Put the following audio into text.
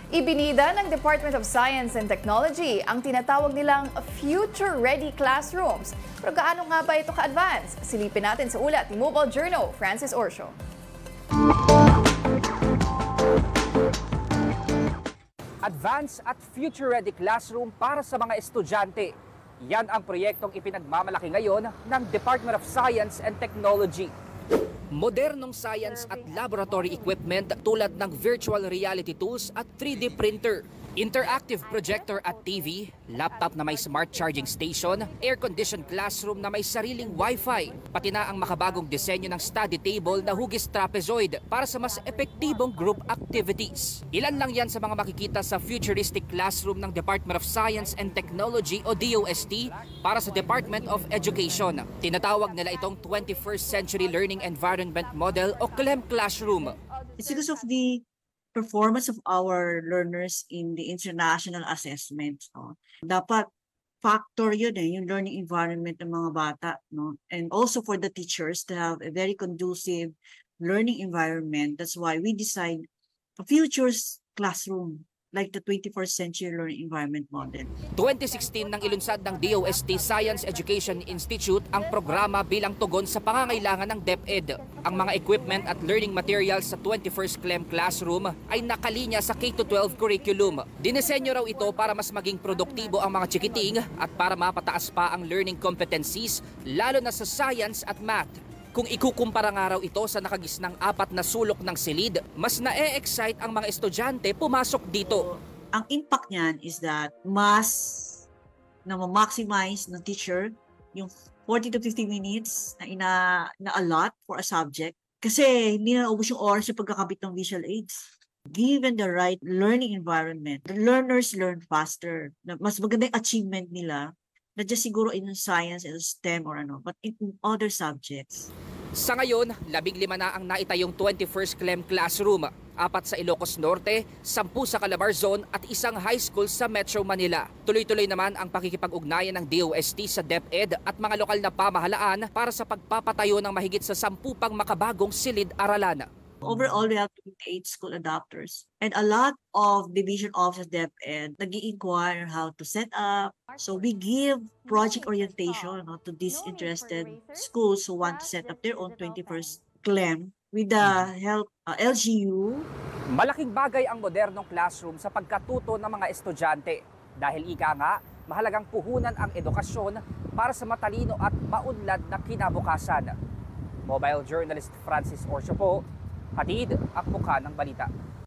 Ibinida ng Department of Science and Technology ang tinatawag nilang future-ready classrooms. Pero gaano nga ba ito ka-advance? Silipin natin sa ulat ni Mobile Journal, Francis Orsio. Advance at future-ready classroom para sa mga estudyante. Yan ang proyektong ipinagmamalaki ngayon ng Department of Science and Technology. Modernong science at laboratory equipment tulad ng virtual reality tools at 3D printer, interactive projector at TV, laptop na may smart charging station, air-conditioned classroom na may sariling Wi-Fi, pati na ang makabagong disenyo ng study table na hugis trapezoid para sa mas epektibong group activities. Ilan lang yan sa mga makikita sa futuristic classroom ng Department of Science and Technology o DOST para sa Department of Education. Tinatawag nila itong 21st Century Learning Environment Model o CLEM Classroom. It's because of the performance of our learners in the international assessments. No? Dapat factor yun yung learning environment ng mga bata. No? And also for the teachers to have a very conducive learning environment. That's why we design a future's classroom like the 21st Century Learning Environment Model. 2016 nang ilunsad ng DOST Science Education Institute ang programa bilang tugon sa pangangailangan ng DepEd. Ang mga equipment at learning materials sa 21st CLEM Classroom ay nakalinya sa K-12 curriculum. Dinesenyo raw ito para mas maging produktibo ang mga chikiting at para mapataas pa ang learning competencies lalo na sa science at math. Kung ikukumpara nga raw ito sa nakagisnang 4 na sulok ng silid, mas na-e-excite ang mga estudyante pumasok dito. Ang impact niyan is that mas na ma-maximize ng teacher yung 40 to 50 minutes na allot for a subject. Kasi hindi na naubos yung oras sa pagkakabit ng visual aids. Given the right learning environment, the learners learn faster. Mas maganda yung achievement nila, not just siguro in science and STEM or but in other subjects. Sa ngayon, 15 na ang naitayong 21st CLEM Classroom, 4 sa Ilocos Norte, 10 sa Calabar Zone at 1 high school sa Metro Manila. Tuloy-tuloy naman ang pakikipag-ugnayan ng DOST sa DepEd at mga lokal na pamahalaan para sa pagpapatayo ng mahigit sa 10 pang makabagong silid-aralan. Overall, we have 28 school adopters and a lot of division offices DepEd nag-i-inquire how to set up. So we give project orientation to these interested schools who want to set up their own 21st CLEM with the help LGU. Malaking bagay ang modernong classroom sa pagkatuto ng mga estudyante dahil ika nga, mahalagang puhunan ang edukasyon para sa matalino at maunlad na kinabukasan. Mobile journalist Francis Orsio po, hatid ang mukha ng balita.